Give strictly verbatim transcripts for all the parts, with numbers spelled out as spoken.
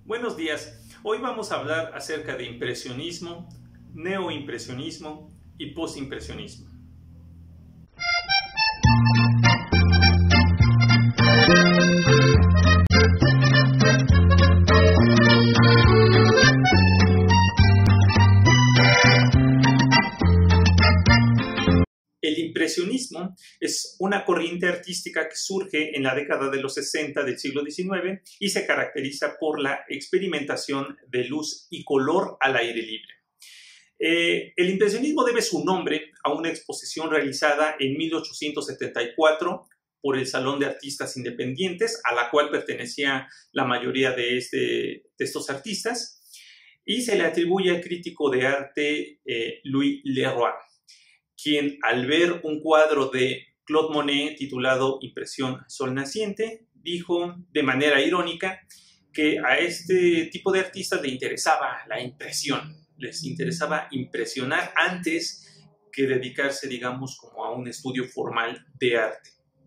Buenos días. Hoy vamos a hablar acerca de impresionismo, neoimpresionismo y postimpresionismo. El impresionismo es una corriente artística que surge en la década de los sesenta del siglo diecinueve y se caracteriza por la experimentación de luz y color al aire libre. Eh, el impresionismo debe su nombre a una exposición realizada en mil ochocientos setenta y cuatro por el Salón de Artistas Independientes, a la cual pertenecía la mayoría de, este, de estos artistas, y se le atribuye al crítico de arte eh, Louis Leroy, quien al ver un cuadro de Claude Monet titulado Impresión Sol Naciente, dijo de manera irónica que a este tipo de artistas le interesaba la impresión, les interesaba impresionar antes que dedicarse, digamos, como a un estudio formal de arte.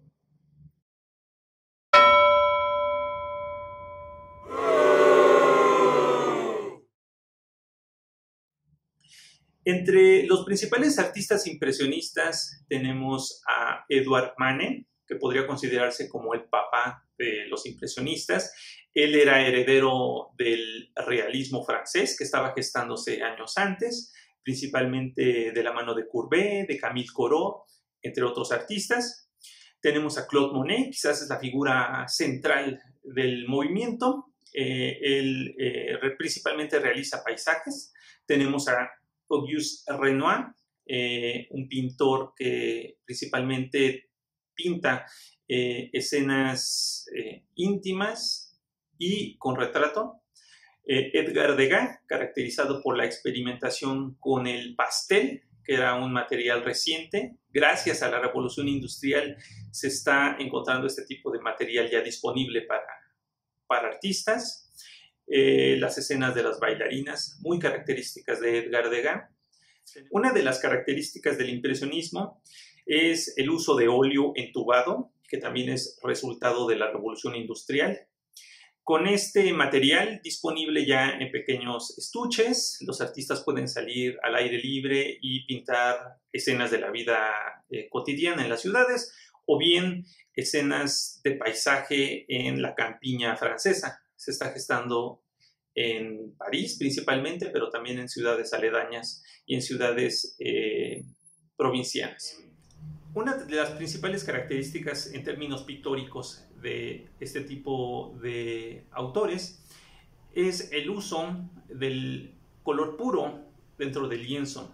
Entre los principales artistas impresionistas tenemos a Edouard Manet, que podría considerarse como el papá de los impresionistas. Él era heredero del realismo francés, que estaba gestándose años antes, principalmente de la mano de Courbet, de Camille Corot, entre otros artistas. Tenemos a Claude Monet, quizás es la figura central del movimiento. Eh, él eh, principalmente realiza paisajes. Tenemos a Auguste Renoir, eh, un pintor que principalmente pinta eh, escenas eh, íntimas y con retrato. Eh, Edgar Degas, caracterizado por la experimentación con el pastel, que era un material reciente. Gracias a la revolución industrial se está encontrando este tipo de material ya disponible para, para artistas. Eh, las escenas de las bailarinas, muy características de Edgar Degas. Una de las características del impresionismo es el uso de óleo entubado, que también es resultado de la revolución industrial. Con este material disponible ya en pequeños estuches, los artistas pueden salir al aire libre y pintar escenas de la vida eh, cotidiana en las ciudades, o bien escenas de paisaje en la campiña francesa. Se está gestando en París principalmente, pero también en ciudades aledañas y en ciudades eh, provincianas. Una de las principales características en términos pictóricos de este tipo de autores es el uso del color puro dentro del lienzo.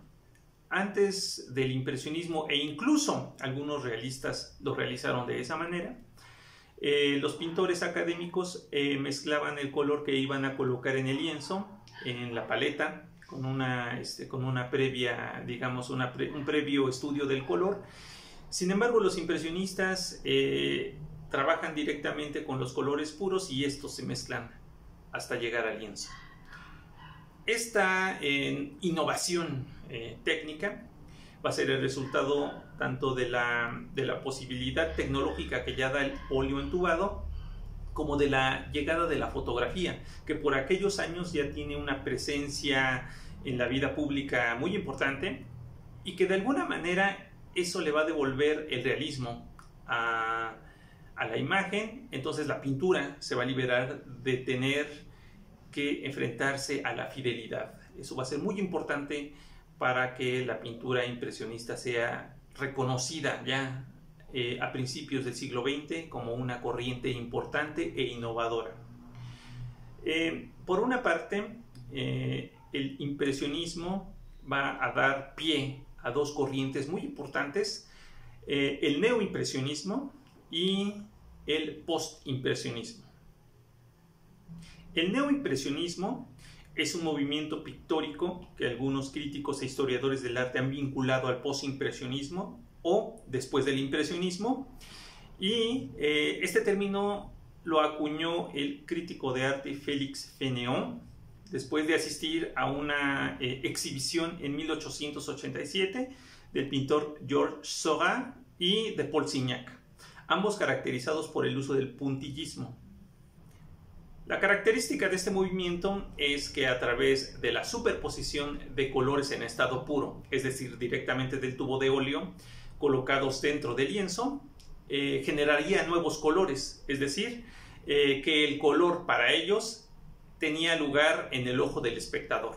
Antes del impresionismo, e incluso algunos realistas lo realizaron de esa manera, Eh, los pintores académicos eh, mezclaban el color que iban a colocar en el lienzo, en la paleta, con una, este, con una previa, digamos, una pre, un previo estudio del color. Sin embargo, los impresionistas eh, trabajan directamente con los colores puros y estos se mezclan hasta llegar al lienzo. Esta eh, innovación eh, técnica va a ser el resultado tanto de la, de la posibilidad tecnológica que ya da el óleo entubado, como de la llegada de la fotografía, que por aquellos años ya tiene una presencia en la vida pública muy importante y que de alguna manera eso le va a devolver el realismo a, a la imagen. Entonces la pintura se va a liberar de tener que enfrentarse a la fidelidad. Eso va a ser muy importante para que la pintura impresionista sea reconocida ya eh, a principios del siglo veinte como una corriente importante e innovadora. Eh, por una parte, eh, el impresionismo va a dar pie a dos corrientes muy importantes, eh, el neoimpresionismo y el postimpresionismo. El neoimpresionismo es un movimiento pictórico que algunos críticos e historiadores del arte han vinculado al postimpresionismo o después del impresionismo, y eh, este término lo acuñó el crítico de arte Félix Fénéon después de asistir a una eh, exhibición en mil ochocientos ochenta y siete del pintor Georges Seurat y de Paul Signac, ambos caracterizados por el uso del puntillismo. La característica de este movimiento es que a través de la superposición de colores en estado puro, es decir, directamente del tubo de óleo, colocados dentro del lienzo, eh, generaría nuevos colores, es decir, eh, que el color para ellos tenía lugar en el ojo del espectador.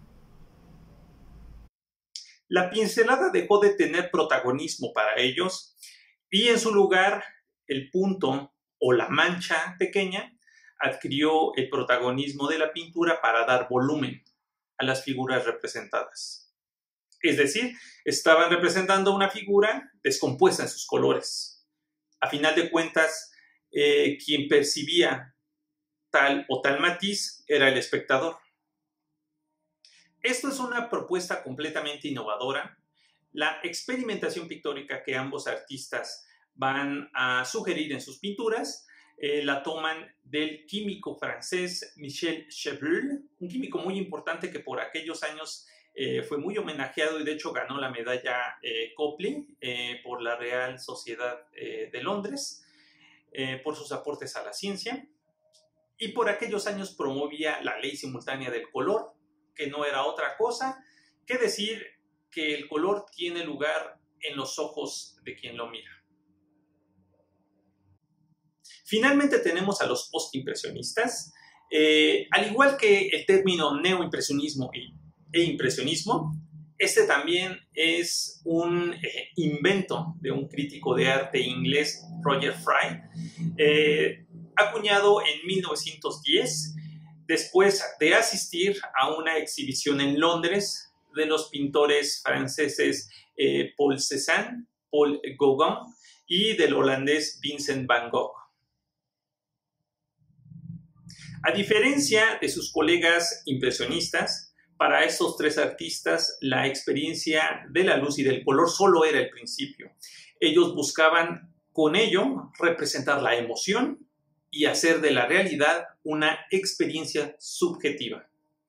La pincelada dejó de tener protagonismo para ellos y en su lugar el punto o la mancha pequeña adquirió el protagonismo de la pintura para dar volumen a las figuras representadas. Es decir, estaban representando una figura descompuesta en sus colores. A final de cuentas, eh, quien percibía tal o tal matiz era el espectador. Esto es una propuesta completamente innovadora. La experimentación pictórica que ambos artistas van a sugerir en sus pinturas eh, la toman del químico francés Michel Chevreul, un químico muy importante que por aquellos años eh, fue muy homenajeado y de hecho ganó la medalla eh, Copley eh, por la Real Sociedad eh, de Londres eh, por sus aportes a la ciencia, y por aquellos años promovía la ley simultánea del color, que no era otra cosa que decir que el color tiene lugar en los ojos de quien lo mira. Finalmente tenemos a los postimpresionistas. Eh, al igual que el término neoimpresionismo e impresionismo, este también es un eh, invento de un crítico de arte inglés, Roger Fry, eh, acuñado en mil novecientos diez, después de asistir a una exhibición en Londres de los pintores franceses eh, Paul Cézanne, Paul Gauguin y del holandés Vincent van Gogh. A diferencia de sus colegas impresionistas, para estos tres artistas la experiencia de la luz y del color solo era el principio. Ellos buscaban con ello representar la emoción y hacer de la realidad una experiencia subjetiva.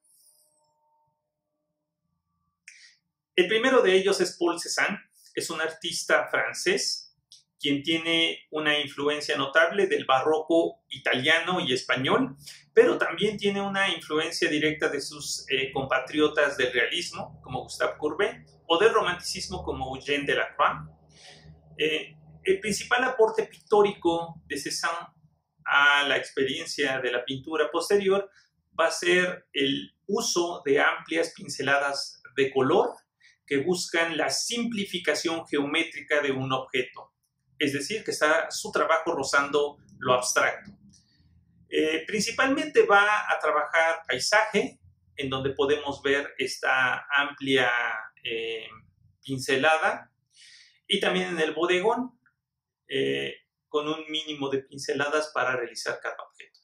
El primero de ellos es Paul Cézanne, es un artista francés quien tiene una influencia notable del barroco italiano y español, pero también tiene una influencia directa de sus eh, compatriotas del realismo, como Gustave Courbet, o del romanticismo, como Eugène Delacroix. Eh, el principal aporte pictórico de Cézanne a la experiencia de la pintura posterior va a ser el uso de amplias pinceladas de color que buscan la simplificación geométrica de un objeto. Es decir, que está su trabajo rozando lo abstracto. Eh, principalmente va a trabajar paisaje, en donde podemos ver esta amplia eh, pincelada, y también en el bodegón, eh, con un mínimo de pinceladas para realizar cada objeto.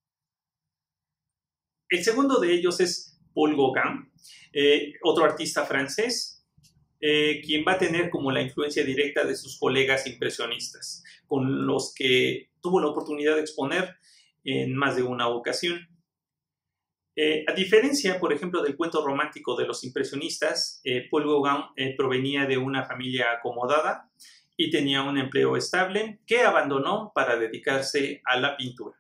El segundo de ellos es Paul Gauguin, eh, otro artista francés, Eh, quien va a tener como la influencia directa de sus colegas impresionistas, con los que tuvo la oportunidad de exponer en más de una ocasión. Eh, a diferencia, por ejemplo, del cuento romántico de los impresionistas, eh, Paul Gauguin eh, provenía de una familia acomodada y tenía un empleo estable que abandonó para dedicarse a la pintura.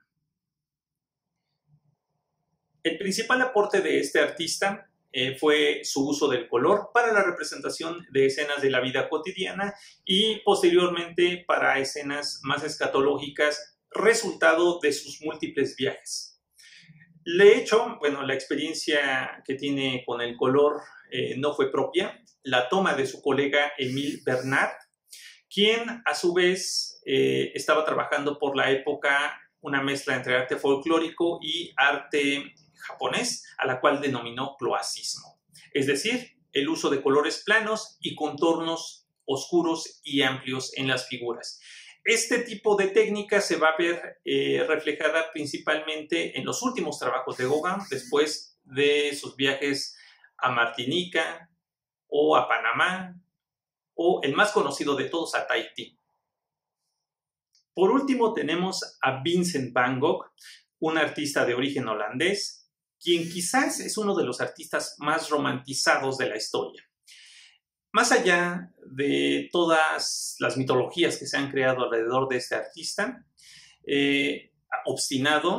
El principal aporte de este artista Eh, fue su uso del color para la representación de escenas de la vida cotidiana y posteriormente para escenas más escatológicas, resultado de sus múltiples viajes. De hecho, bueno, la experiencia que tiene con el color eh, no fue propia, la toma de su colega Émile Bernard, quien a su vez eh, estaba trabajando por la época una mezcla entre arte folclórico y arte japonés, a la cual denominó cloacismo, es decir, el uso de colores planos y contornos oscuros y amplios en las figuras. Este tipo de técnica se va a ver eh, reflejada principalmente en los últimos trabajos de Gauguin, después de sus viajes a Martinica o a Panamá, o el más conocido de todos, a Tahití. Por último tenemos a Vincent van Gogh, un artista de origen holandés, quien quizás es uno de los artistas más romantizados de la historia. Más allá de todas las mitologías que se han creado alrededor de este artista, eh, obstinado,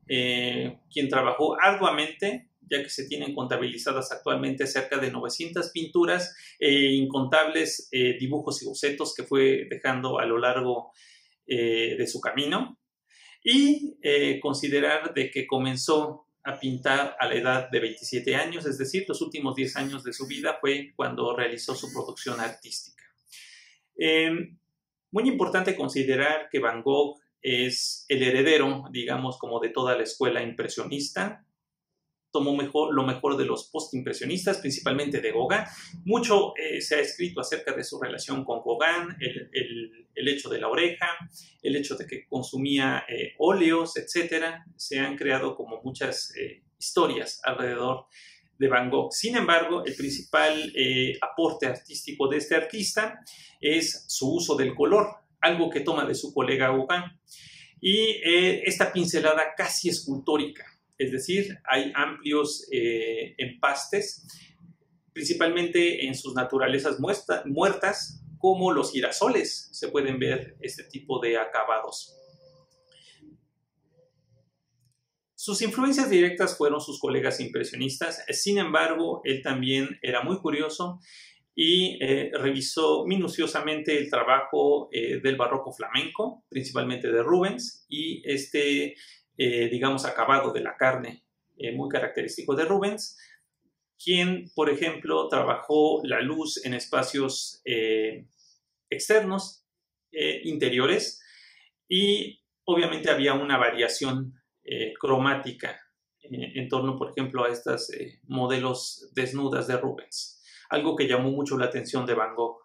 eh, quien trabajó arduamente, ya que se tienen contabilizadas actualmente cerca de novecientas pinturas e incontables eh, dibujos y bocetos que fue dejando a lo largo eh, de su camino. Y eh, considerar de que comenzó a pintar a la edad de veintisiete años, es decir, los últimos diez años de su vida fue cuando realizó su producción artística. Eh, muy importante considerar que Van Gogh es el heredero, digamos, como de toda la escuela impresionista. Tomó mejor, lo mejor de los postimpresionistas, principalmente de Gauguin. Mucho eh, se ha escrito acerca de su relación con Gauguin, el, el, el hecho de la oreja, el hecho de que consumía eh, óleos, etcétera. Se han creado como muchas eh, historias alrededor de Van Gogh. Sin embargo, el principal eh, aporte artístico de este artista es su uso del color, algo que toma de su colega Gauguin, y eh, esta pincelada casi escultórica. Es decir, hay amplios eh, empastes, principalmente en sus naturalezas muerta, muertas, como los girasoles. Se pueden ver este tipo de acabados. Sus influencias directas fueron sus colegas impresionistas. Sin embargo, él también era muy curioso y eh, revisó minuciosamente el trabajo eh, del barroco flamenco, principalmente de Rubens, y este Eh, digamos, acabado de la carne, eh, muy característico de Rubens, quien, por ejemplo, trabajó la luz en espacios eh, externos, eh, interiores, y obviamente había una variación eh, cromática eh, en torno, por ejemplo, a estos eh, modelos desnudas de Rubens, algo que llamó mucho la atención de Van Gogh.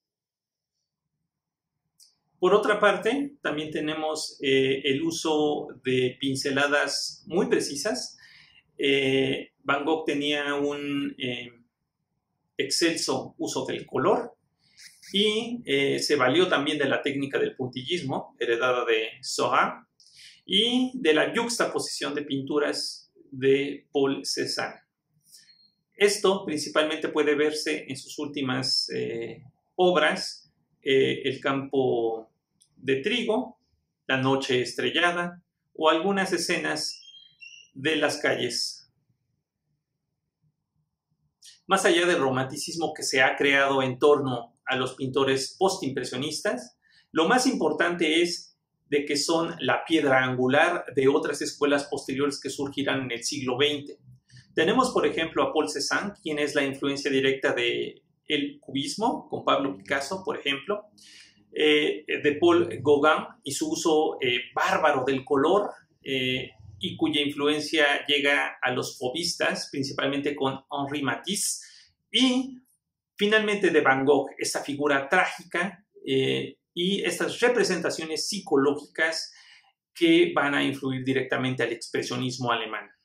Por otra parte, también tenemos eh, el uso de pinceladas muy precisas. Eh, Van Gogh tenía un eh, excelso uso del color y eh, se valió también de la técnica del puntillismo, heredada de Seurat, y de la yuxtaposición de pinturas de Paul Cézanne. Esto principalmente puede verse en sus últimas eh, obras, eh, El campo de trigo, La noche estrellada o algunas escenas de las calles. Más allá del romanticismo que se ha creado en torno a los pintores postimpresionistas, lo más importante es de que son la piedra angular de otras escuelas posteriores que surgirán en el siglo veinte. Tenemos, por ejemplo, a Paul Cézanne, quien es la influencia directa del cubismo, con Pablo Picasso, por ejemplo, Eh, de Paul Gauguin y su uso eh, bárbaro del color eh, y cuya influencia llega a los fauvistas, principalmente con Henri Matisse, y finalmente de Van Gogh, esta figura trágica eh, y estas representaciones psicológicas que van a influir directamente al expresionismo alemán.